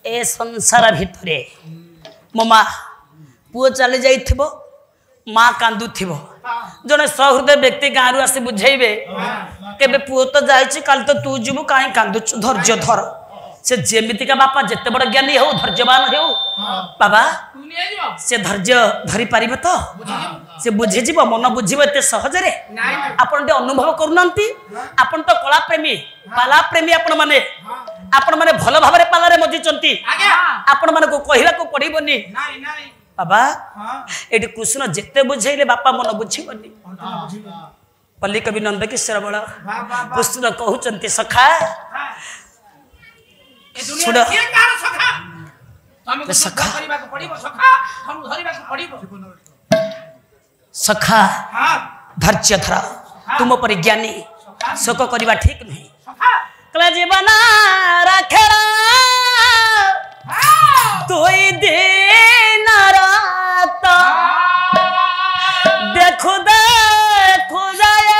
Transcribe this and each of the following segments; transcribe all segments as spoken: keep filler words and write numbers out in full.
ए संसार भितरे मो माँ पुओ चली जाइथिबो माँ कांदुथिबो जने सहृदय व्यक्ति गाँव आसी बुझेबे केबे पुओ तो जाइछि काल तो तू जीवु काहे कांदुछु धैर्य धर से जेमिति का बापा जेते बड़ ज्ञानी हो धैर्यवान हो बाबा से धैर्य धरी पारिबे तो से बुझे जीव मन बुझिबो एते सहज रे आपण ते अनुभव करूनांती आपण तो कला प्रेमी पाला प्रेमी आपण माने आपण माने भल भाबरे पालारे मजिचंती आपण माने को कहिला को पड़िबोनी बाबा एटी कृष्ण जेते बुझेले बापा मन बुझिबोनी पल्ली कवि नंद किशोर बळ कृष्ण कहउचंती सखा सुन सखा सखा धैर्य धर तुम पर ज्ञानी शोक करवा ठीक नहीं कला जीवन रखेड़ा तुई दिन रात देखु देखु जाए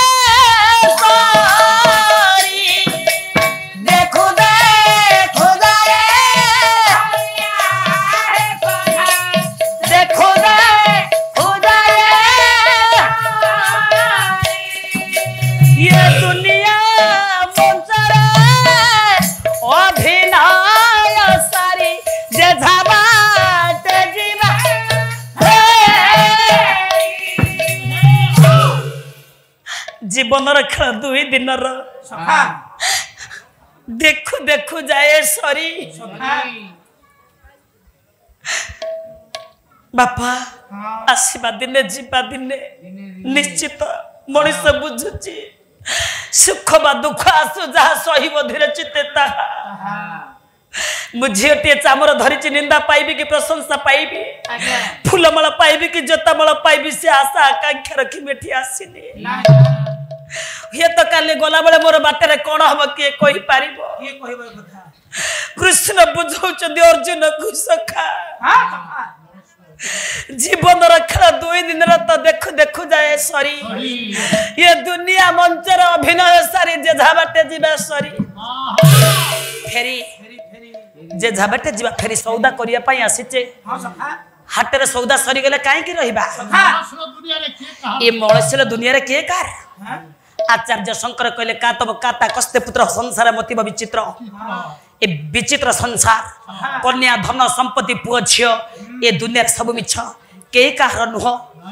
जीवन खेल दुई दिन देखु देखु जाए सरी बापा आसवा दिने जीवा दिने निश्चित मनीष बुझुची सुख बा दुख आसु जहा सही धीरे चित्ते ताहा मुझे चामर धरी निंदा पाइबी कि प्रशंसा पाइबी फूलमाला पाइबी कि जोतामाला पाइबी से आशा आकांक्षा रखी मेठी आसीनी ये तो काली गला बेले मोर बाटे कौन हम किए कहि पारिबो किए कहबो कथा कृष्ण बुझौचंदी अर्जुन को सखा जीवन रखला दुई दिन तो देखु देखु जाए सरी ये दुनिया मंचर अभिनय सारी जे झाबाटे जीवा सरी फेरी जे झाबाटे जीवा फेरी सौदा करिया पई आसीचे हाट रे सौदा सरी गेले काहे की रहिबा ये मनुष्य दुनिया रे के कार आचार्य शंकर कहले का तब काता कस्ते पुत्र संसार मति विचित्र ए विचित्र संसार कन्या धन संपत्ति पुओ झियो ए दुनिया सब मिछ के कार नुह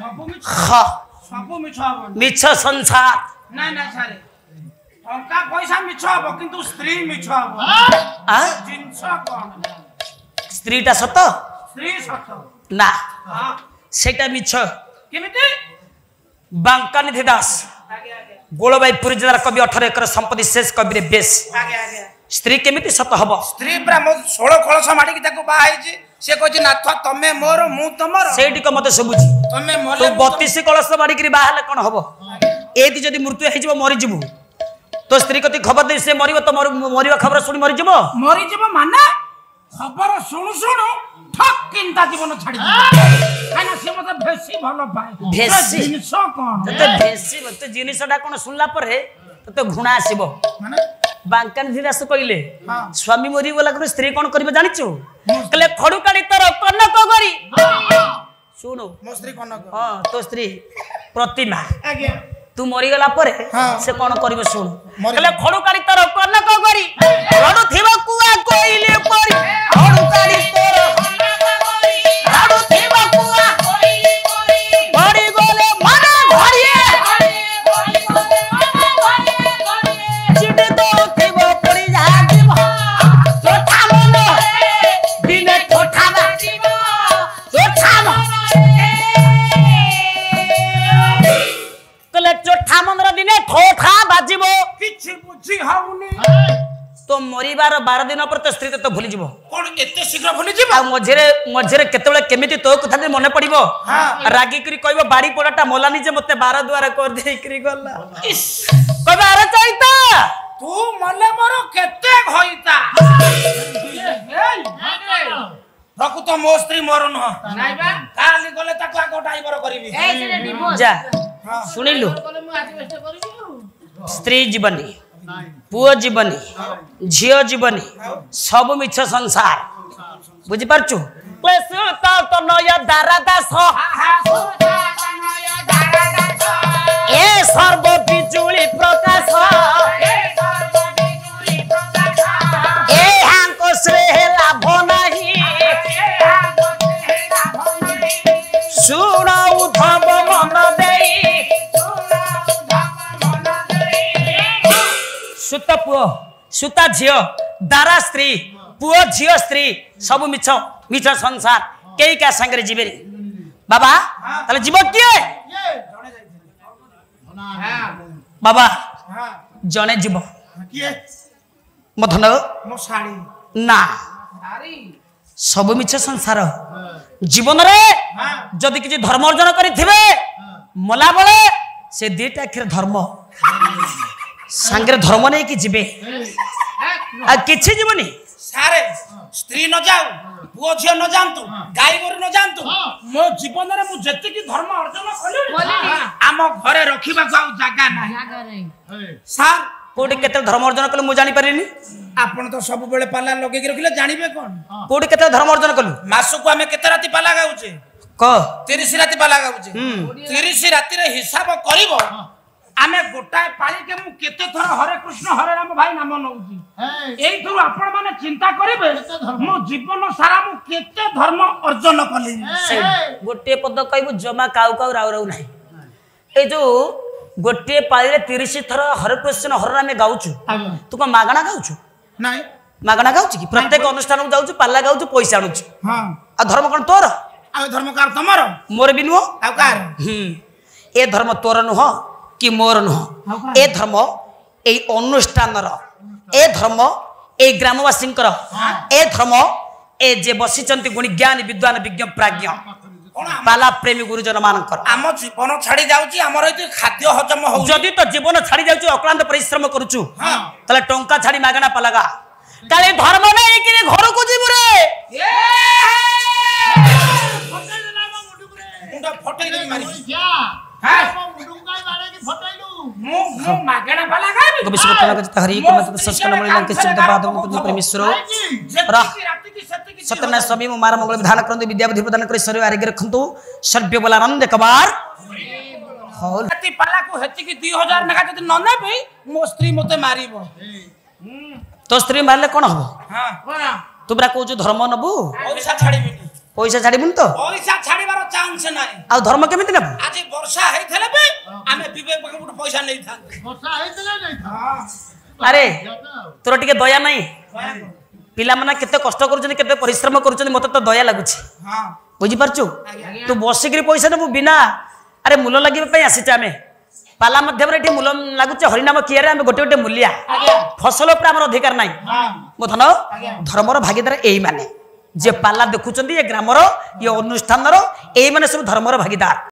सब मिछ मिछ संसार ना ना सारे टंका पैसा मिछ हबो किंतु स्त्री मिछ हबो आ जिंस कोन स्त्रीटा सत स्त्री सत ना हां सेटा मिछ केमिति बांकानिधि दास गोलबाईपुर जिलार कवि अठारह एकर संपत्ति शेष कवि बेस आगे आगे स्त्री केमिति सत हबो स्त्री ब्राह्मण सोलह कलश माडी ताको बाहाई जे से कहछि नाथ तमे मोर मु तमर सेठी को मते सबुझी तमे मोले तो बत्तीस कलश माडी करी बाहाले कोन हबो एति जदी मृत्यु हे जबो मरि जबो तो स्त्री कति खबर दे से मरिबो तो मरिबा खबर सुनी मरि जबो मरि जबो माने खबर सुनु सुनु ठक किंता जीवन छाडी काना से मते भेसी भलो पाए भेसी जिनिस कोन तते भेसी तते जिनिसडा कोन सुनला पर हे तते घुणा आसीबो माने बांकान धीरास कहले स्वामी मरी गला को स्त्री कोन करबे जानिछु कहले खडु काडी तोर कनक गरी सुनो मो स्त्री कनक हां तो स्त्री प्रतिमा आगे तू मरी गला पर से कोन करबे सुन कहले खडु काडी तोर कनक गरी खडु थिबा कुआ कोइले परी खडु काडी तोर खडु थिबा कुआ कोइले परी पड़ी गले मना घरिए चिटे तो थिबो पड़ी जा जीव तोठा मन दिने तोठा बाजीव तोठा मन कले चोठा मन दिने ठोठा बाजीव किछि बुझी हाउनी तो मरिबार बारह दिन पर तो स्त्री तो भूली जीवो कोन एते शीघ्र भूली जीवो आ मझरे मझरे केतेबेले केमिति तो कथा दे मने पड़िबो रागी करी कहबो बाड़ी पड़ाटा मोलानी जे मते बारह द्वारा कर दे करी गला कहबो अरे चैता तू मने मोर केते घइता प्रकृत मो स्त्री मोर न नाइ बा काली गले ताको आको ड्राइवर करबी ए से डिवोर्स जा सुनिलु स्त्री जीवनी पुओ जीवनी झियो जीवनी सब मिछ संसार बुझी पारछु सुता तनय दारा दास ए सर्व बिजुली प्रकाश ए हांको श्रेय लाभ नाही सुन उद्धव मन देई सुत पुओ सुता झियो दारा स्त्री पुओ झियो स्त्री सब मिछ मिछ संसार कई क्या संगे जीवे बाबा ताले जीव किए बाबा जने जीव मधन ना सब मिछ संसार जीवन रे जदि किछि धर्म अर्जन करिथिबे मला बळे से दीटा अक्षर धर्म सांगरे धर्म नै कि जीवे आ किछि जीवनी सारे स्त्री न जाऊ पुओ झियो न जानतु गाई गोरु न जानतु मो जीवन रे मु जति की धर्म अर्जन कले आम घरे रखिबा को जागा नाही सार कोडी केते धर्म अर्जन कलु मु जानि परिनी आपण तो सब बेले पाला लगे के रखिले जानिबे कोन कोडी केते धर्म अर्जन कलु मासु को हमें केते राती पाला गाउचे क तीस राती पाला गाउचे तीस राती रे हिसाब करिवो आमे गोटाए पाली के मु केते थर हरे कृष्ण हरे राम भाई नाम नउची एई थरु आपण माने चिंता करिवे मो जीवन सारा मु केते धर्म अर्जन कली गोटे पद कहबो जमा काउ काउ राउ राउ नाही ए जो गोटे पाली रे तीस थर हरे कृष्ण हरे राम गाउछु तू को मागणा गाउछु नाही मागणा गाउछु कि प्रत्येक अनुष्ठान जाउछु पाला गाउछु पैसा आनुछु हां आ धर्म कोन तोर आ धर्म कार तमर मोर बिनु आ कार हम ए धर्म तोर नुह कि मोर नुह ए धर्म ए अनुष्ठान ए धर्म ए ग्रामवासी ए धर्म ए जे बसिचंती गुणी ज्ञान विद्वान विज्ञ प्राज्ञ पाला प्रेमी गुरुजन मानकर आम जीवन छाड़ी जाउची हमर एते खाद्य हजम हो जदि तो जीवन छाड़ी जाउची अक्लांत परिश्रम करूछु तले टंका छाड़ी मागणा पलागा काले धर्म नै कि घर को जीव रे मुंडा फटै दे मारी क्या हां मुंडू काय मारे की फटाइलू मु मु मागणा पलागा गोविंद पलागा जत हरि को मत संस्करण मिलन के शब्द बाद में परमेश्वर राती की सत्य की सत्यनारायण स्वामी मार मंगल विधान करंतु विद्या बुद्धि प्रदान कर शरीर आरोग्य रखंतु सर्व बलानंद कबार होल राती पाला को हेती की दो हज़ार नका जति न नेबे मो स्त्री मते मारिबो तो स्त्री मारले कोन हबो हां कोन तुमरा को जो धर्म नबु पैसा छाड़ीबी पैसा छाड़ीबुन तो पैसा छाड़ीबार चांस नाही आ धर्म केमिति नबु आज वर्षा हेथले बे आमे विवेक पकड़ पैसा नै था वर्षा हेतले नै था हां अरे तोर टिके दया नाही पिला माने केते कष्ट करूछन केते परिश्रम करूछन मते तो दया लागुछि हां बुझी परछु तू बसिकरी पैसा नबु बिना अरे मूल लागिबे पई आसी आमे पाला मध्यम रे मूल लागुछ हरिनाम कियारे आमे गोटे गोटे मूल्या फसल पर हमर अधिकार नाही मो धन धर्मर भागीदार एई माने जे पाला देखुचंदी ये ग्रामर ये अनुष्ठानर एई माने सब धर्मर भागीदार।